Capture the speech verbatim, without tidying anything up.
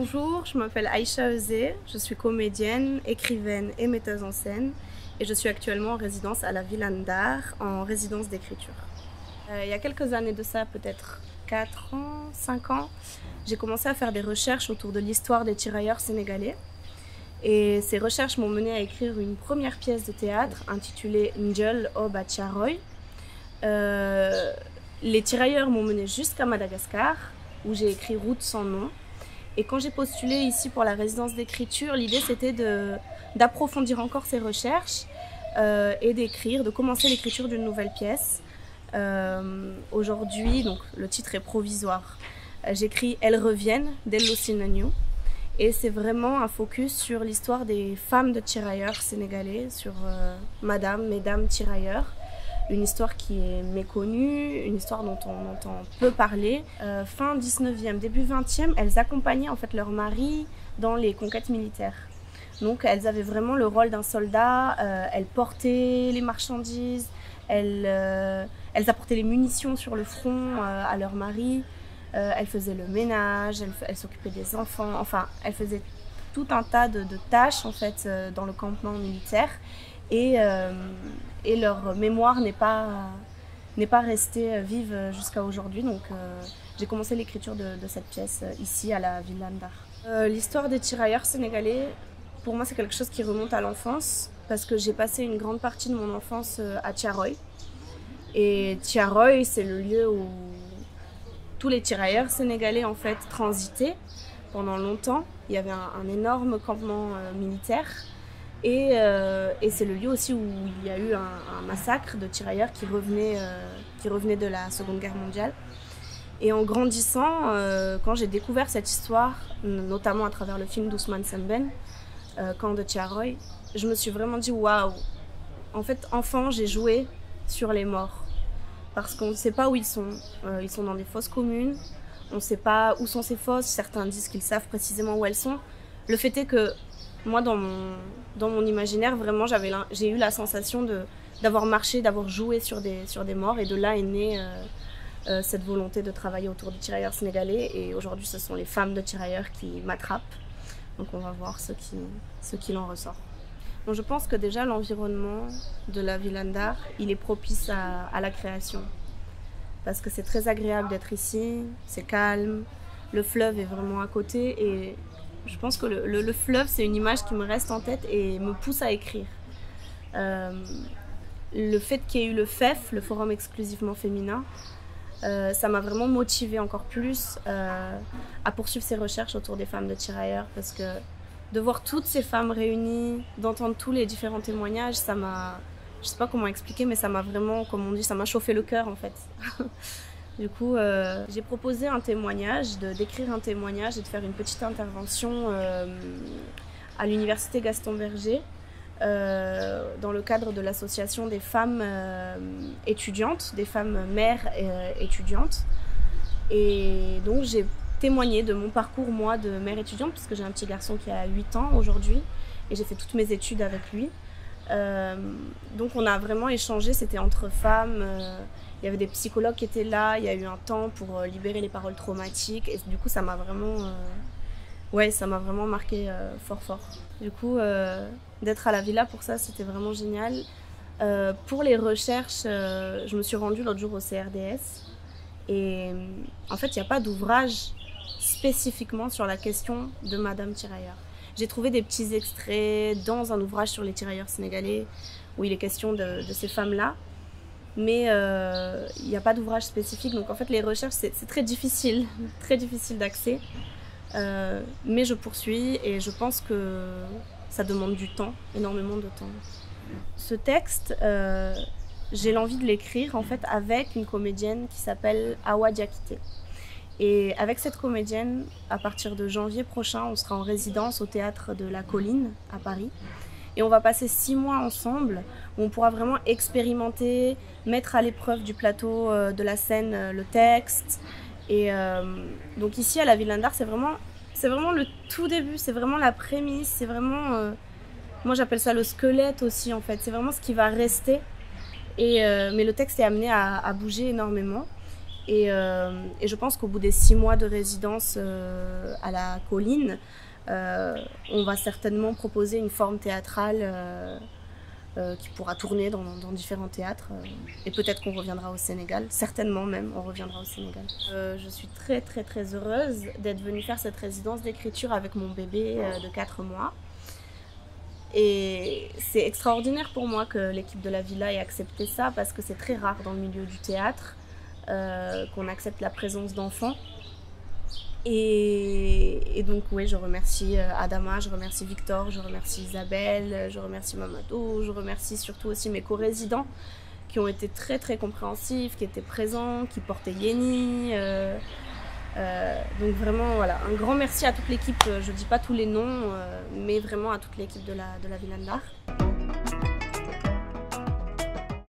Bonjour, je m'appelle Aïcha Euzé, je suis comédienne, écrivaine et metteuse en scène et je suis actuellement en résidence à la Villa Ndar, en résidence d'écriture. Euh, il y a quelques années de ça, peut-être quatre ans, cinq ans, j'ai commencé à faire des recherches autour de l'histoire des tirailleurs sénégalais. Et ces recherches m'ont mené à écrire une première pièce de théâtre intitulée Ndiol Oba Thiaroye. Euh, les tirailleurs m'ont mené jusqu'à Madagascar, où j'ai écrit Route sans nom. Et quand j'ai postulé ici pour la résidence d'écriture, l'idée c'était d'approfondir encore ces recherches euh, et d'écrire, de commencer l'écriture d'une nouvelle pièce. Euh, Aujourd'hui, donc le titre est provisoire. J'écris Elles reviennent d'Ello Sinagnou. Et c'est vraiment un focus sur l'histoire des femmes de tirailleurs sénégalais, sur euh, Madame, Mesdames tirailleurs. Une histoire qui est méconnue, une histoire dont on entend peu parler. Euh, fin dix-neuvième, début vingtième, elles accompagnaient en fait leur mari dans les conquêtes militaires. Donc elles avaient vraiment le rôle d'un soldat, euh, elles portaient les marchandises, elles, euh, elles apportaient les munitions sur le front euh, à leur mari, euh, elles faisaient le ménage, elles, elles s'occupaient des enfants, enfin elles faisaient tout un tas de, de tâches en fait euh, dans le campement militaire. Et, euh, et leur mémoire n'est pas, n'est pas restée vive jusqu'à aujourd'hui. Donc euh, j'ai commencé l'écriture de, de cette pièce ici à la Villa Ndar. Euh, L'histoire des tirailleurs sénégalais, pour moi c'est quelque chose qui remonte à l'enfance parce que j'ai passé une grande partie de mon enfance à Thiaroye. Et Thiaroye, c'est le lieu où tous les tirailleurs sénégalais en fait transitaient pendant longtemps. Il y avait un, un énorme campement euh, militaire. Et, euh, et c'est le lieu aussi où il y a eu un, un massacre de tirailleurs qui revenaient, euh, qui revenaient de la Seconde Guerre mondiale. Et en grandissant, euh, quand j'ai découvert cette histoire, notamment à travers le film d'Ousmane Sembène, euh, Camp de Thiaroye, je me suis vraiment dit waouh! En fait, enfant, j'ai joué sur les morts. Parce qu'on ne sait pas où ils sont. Euh, ils sont dans des fosses communes, on ne sait pas où sont ces fosses, certains disent qu'ils savent précisément où elles sont. Le fait est que moi, dans mon, dans mon imaginaire, vraiment, j'ai eu la sensation d'avoir marché, d'avoir joué sur des, sur des morts. Et de là est née euh, euh, cette volonté de travailler autour des tirailleurs sénégalais. Et aujourd'hui, ce sont les femmes de tirailleurs qui m'attrapent. Donc on va voir ce qu'il ce qu'il en ressort. Donc, je pense que déjà, l'environnement de la Villa Ndar, il est propice à, à la création. Parce que c'est très agréable d'être ici, c'est calme, le fleuve est vraiment à côté. Et je pense que le, le, le fleuve, c'est une image qui me reste en tête et me pousse à écrire. Euh, le fait qu'il y ait eu le F E F, le Forum exclusivement féminin, euh, ça m'a vraiment motivée encore plus euh, à poursuivre ces recherches autour des femmes de tirailleurs. Parce que de voir toutes ces femmes réunies, d'entendre tous les différents témoignages, ça m'a... Je sais pas comment expliquer, mais ça m'a vraiment, comme on dit, ça m'a chauffé le cœur en fait. Du coup, euh, j'ai proposé un témoignage, d'écrire un témoignage et de faire une petite intervention euh, à l'université Gaston Berger euh, dans le cadre de l'association des femmes euh, étudiantes, des femmes mères euh, étudiantes. Et donc j'ai témoigné de mon parcours, moi, de mère étudiante, puisque j'ai un petit garçon qui a huit ans aujourd'hui et j'ai fait toutes mes études avec lui. Euh, donc on a vraiment échangé, c'était entre femmes. Euh, Il y avait des psychologues qui étaient là, il y a eu un temps pour libérer les paroles traumatiques et du coup ça m'a vraiment, euh, ouais, ça m'a vraiment marqué euh, fort fort. Du coup euh, d'être à la villa pour ça c'était vraiment génial. Euh, pour les recherches, euh, je me suis rendue l'autre jour au C R D S et en fait il n'y a pas d'ouvrage spécifiquement sur la question de Madame Tirailleur. J'ai trouvé des petits extraits dans un ouvrage sur les tirailleurs sénégalais où il est question de, de ces femmes-là. Mais il euh, n'y a pas d'ouvrage spécifique, donc en fait les recherches c'est très difficile, très difficile d'accès. Euh, mais je poursuis et je pense que ça demande du temps, énormément de temps. Ce texte, euh, j'ai l'envie de l'écrire en fait avec une comédienne qui s'appelle Awa Diakité. Et avec cette comédienne, à partir de janvier prochain, on sera en résidence au Théâtre de la Colline à Paris. Et on va passer six mois ensemble où on pourra vraiment expérimenter, mettre à l'épreuve du plateau euh, de la scène euh, le texte. Et euh, donc ici à la Villa Ndar, c'est vraiment, c'est vraiment le tout début, c'est vraiment la prémisse, c'est vraiment, euh, moi j'appelle ça le squelette aussi en fait, c'est vraiment ce qui va rester. Et, euh, mais le texte est amené à, à bouger énormément. Et, euh, et je pense qu'au bout des six mois de résidence euh, à la Colline, euh, on va certainement proposer une forme théâtrale euh, euh, qui pourra tourner dans, dans différents théâtres. Euh, et peut-être qu'on reviendra au Sénégal, certainement même, on reviendra au Sénégal. Euh, je suis très très très heureuse d'être venue faire cette résidence d'écriture avec mon bébé euh, de quatre mois. Et c'est extraordinaire pour moi que l'équipe de la Villa ait accepté ça, parce que c'est très rare dans le milieu du théâtre euh, qu'on accepte la présence d'enfants. Et, et donc oui, je remercie Adama, je remercie Victor, je remercie Isabelle, je remercie Mamadou, je remercie surtout aussi mes co-résidents qui ont été très très compréhensifs, qui étaient présents, qui portaient Yeni. Euh, Euh, donc vraiment, voilà, un grand merci à toute l'équipe. Je ne dis pas tous les noms, euh, mais vraiment à toute l'équipe de la, de la Villa Ndar.